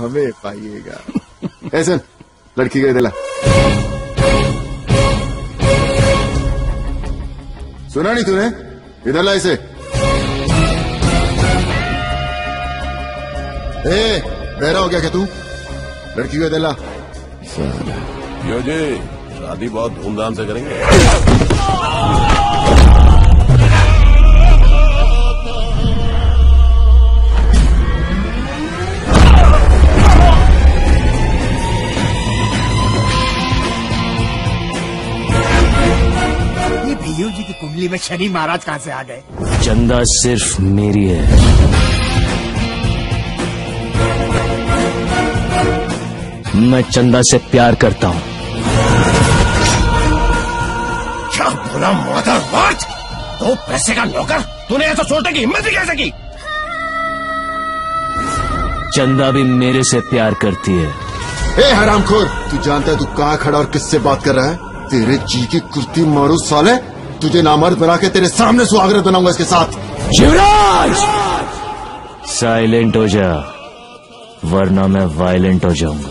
हमें पाइएगा। ऐसा लड़की का दिला सुना नहीं तूने? इधर ला इसे। बहरा हो गया क्या तू? लड़की को दिला। यो जी शादी बहुत धूमधाम से करेंगे। ये भैयू जी की कुंडली में शनि महाराज कहाँ से आ गए? चंदा सिर्फ मेरी है। मैं चंदा से प्यार करता हूँ। क्या बोला मदर वाट? तो पैसे का नौकर? तूने ऐसा सोचने की हिम्मत भी कैसे की? चंदा भी मेरे से प्यार करती है। ए हरामखोर, तू जानता है तू कहाँ खड़ा और किससे बात कर रहा है? तेरे जी की कुर्ती मारू साले। तुझे नामर्द बना के तेरे सामने सुहागरात बनाऊंगा इसके साथ। शिवराज साइलेंट हो जा, वरना मैं वायलेंट हो जाऊंगा।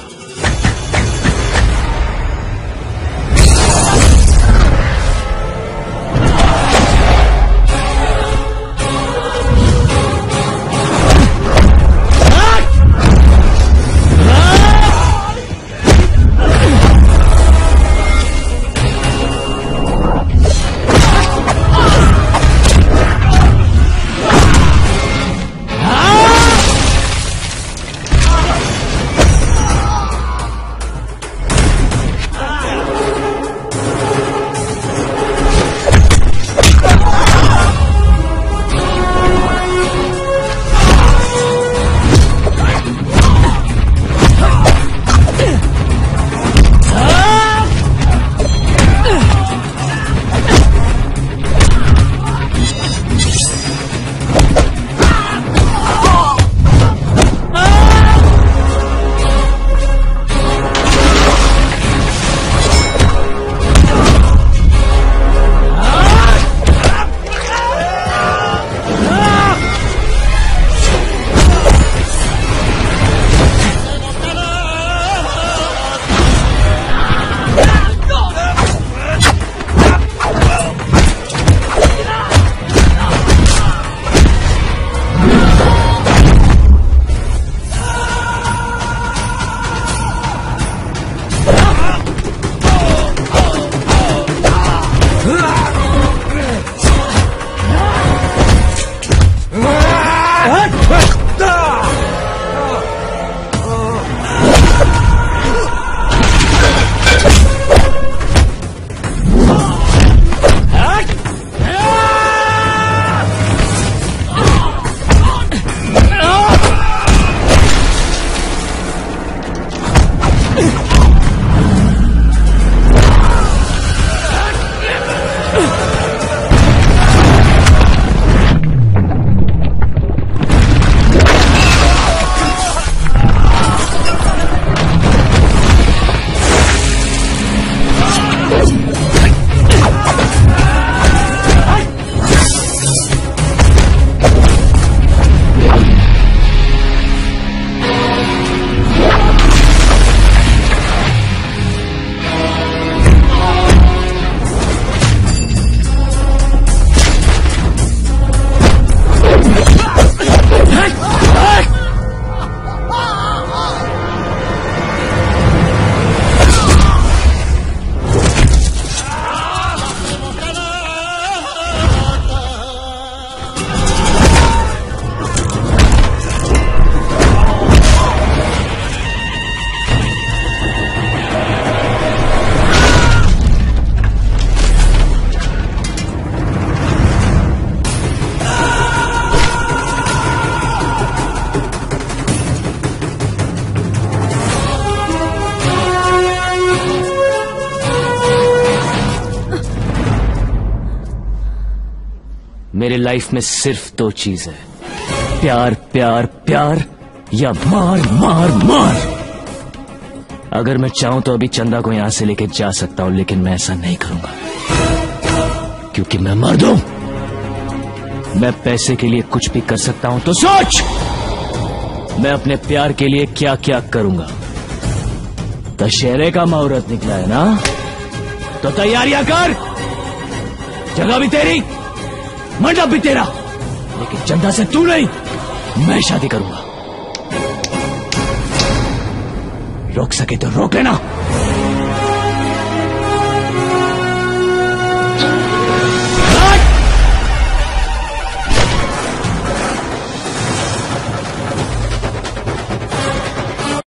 मेरे लाइफ में सिर्फ दो चीज है, प्यार प्यार प्यार या मार मार मार। अगर मैं चाहूं तो अभी चंदा को यहां से लेके जा सकता हूं, लेकिन मैं ऐसा नहीं करूंगा क्योंकि मैं मर्द हूं। मैं पैसे के लिए कुछ भी कर सकता हूं, तो सोच मैं अपने प्यार के लिए क्या क्या करूंगा। दशहरे का मुहूर्त निकला है ना, तो तैयारियां कर। जगह भी तेरी, मंडप भी तेरा, लेकिन चंदा से तू नहीं, मैं शादी करूंगा। रोक सके तो रोक लेना।